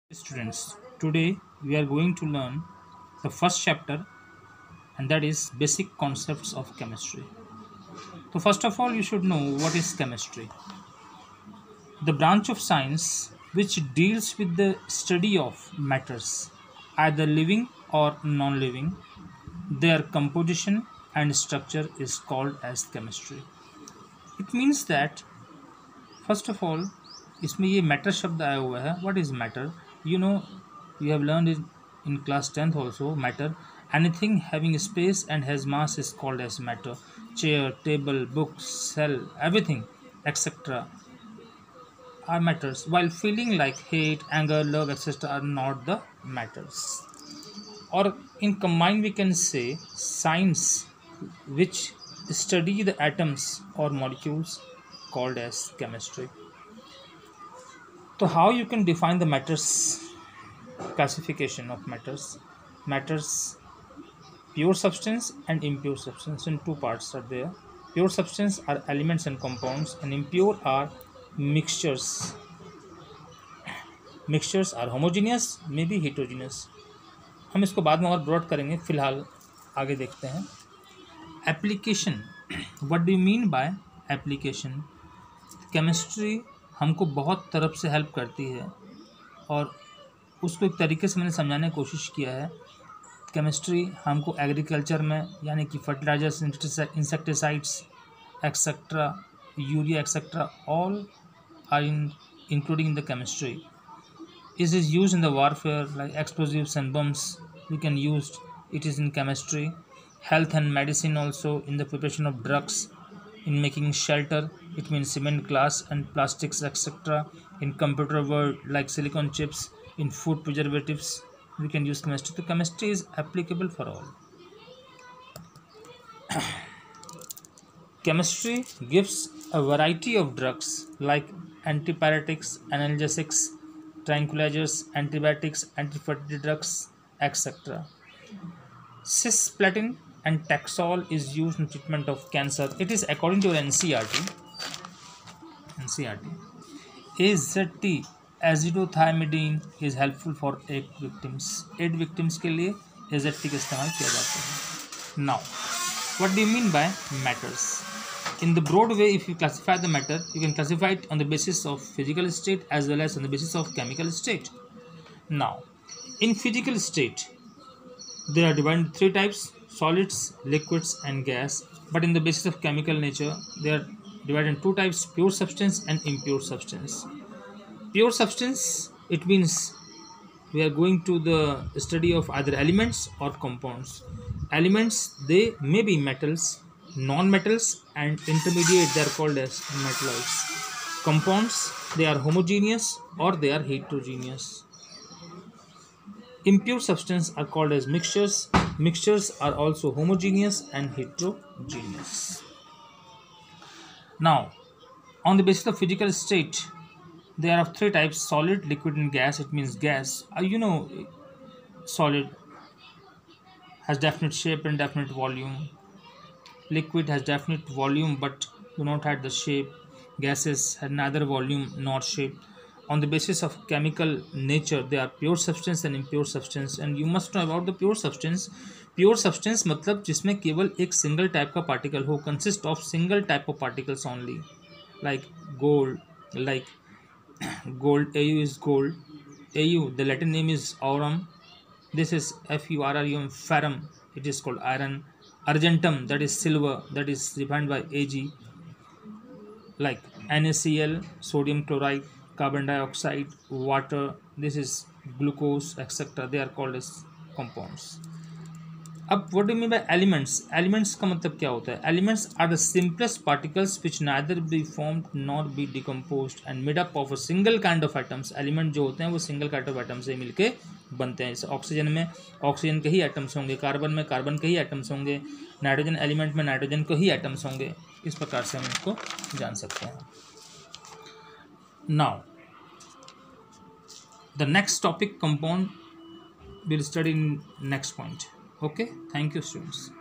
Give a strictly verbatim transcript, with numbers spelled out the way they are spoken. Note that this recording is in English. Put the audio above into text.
Students, today we are going to learn the first chapter, and that is basic concepts of chemistry. So first of all, you should know what is chemistry. The branch of science which deals with the study of matters, either living or non-living. Their composition and structure is called as chemistry. It means that first of all इसमें ये matter शब्द आया हुआ है. What is matter? You know, you have learn in in class tenth also. Matter, anything having space and has mass is called as matter. Chair, table, book, cell, everything etcetera are matters, while feeling like hate, anger, love, etc. are not the matters. Or in combined we can say science which study the atoms or molecules called as chemistry. So how you can define the matters? Classification of matters. Matters, pure substance and impure substance, in two parts are there. Pure substance are elements and compounds, and impure are mixtures. Mixtures are homogeneous, maybe heterogeneous. हम इसको बाद में और broad करेंगे, फिलहाल आगे देखते हैं. Application. What do you mean by application? Chemistry हमको बहुत तरफ से हेल्प करती है और उसको एक तरीके से मैंने समझाने की कोशिश किया है. केमिस्ट्री हमको एग्रीकल्चर में, यानी कि fertilizers, insecticides etcetera, urea etcetera, all are in including in the chemistry. It is used in the warfare, like explosives and bombs. We can use it is in chemistry. Health and medicine also, in the preparation of drugs, in making shelter. It means cement, glass, and plastics, et cetera. In computer world, like silicon chips. In food preservatives, we can use chemistry. So chemistry is applicable for all. Chemistry gives a variety of drugs like antipyretics, analgesics, tranquilizers, antibiotics, anti-fertility drugs, et cetera. Cisplatin and Taxol is used in treatment of cancer. It is according to your N C R T. N C R T. A Z T, azithromycin, is helpful for AIDS victims. AIDS victims के लिए A Z T का इस्तेमाल किया जाता है. Now, what do you mean by matters? In the broad way, if you classify the matter, you can classify it on the basis of physical state as well as on the basis of chemical state. Now, in physical state, there are divided into three types: solids, liquids, and gas. But in the basis of chemical nature, they are divided into two types: pure substance and impure substance. Pure substance, it means we are going to the study of either elements or compounds. Elements, they may be metals, non-metals, and intermediate, they are called as metalloids. Compounds, they are homogeneous or they are heterogeneous. Impure substances are called as mixtures. Mixtures are also homogeneous and heterogeneous. Now, on the basis of physical state, there are three types: solid, liquid, and gas. It means gas, uh, you know, solid has definite shape and definite volume. Liquid has definite volume but do not have the shape. Gases have neither volume nor shape. On the basis of chemical nature, they are pure substance and impure substance. And you must know about the pure substance. Pure substance मतलब जिसमें केवल एक single type का particle हो, consist of single type of particles only, like gold. Like gold, Au is gold. Au, the Latin name is aurum. This is F U R R U M, ferrum. It is called iron. Argentum, that is silver, that is defined by A G. Like NaCl, sodium chloride, carbon dioxide, water, this is glucose, et cetera. They are called as compounds. अब what do you mean by elements? Elements का मतलब क्या होता है? Elements are the simplest particles which neither be formed nor be decomposed and made up of a single kind of atoms. Element जो होते हैं वो single kind of atoms से मिलके बनते हैं. जैसे ऑक्सीजन में ऑक्सीजन के ही एटम्स होंगे, कार्बन में कार्बन के ही एटम्स होंगे, नाइट्रोजन एलिमेंट में नाइट्रोजन के ही एटम्स होंगे. इस प्रकार से हम इसको जान सकते हैं. Now, the next topic, compound, we'll study in next point. Okay, thank you, students.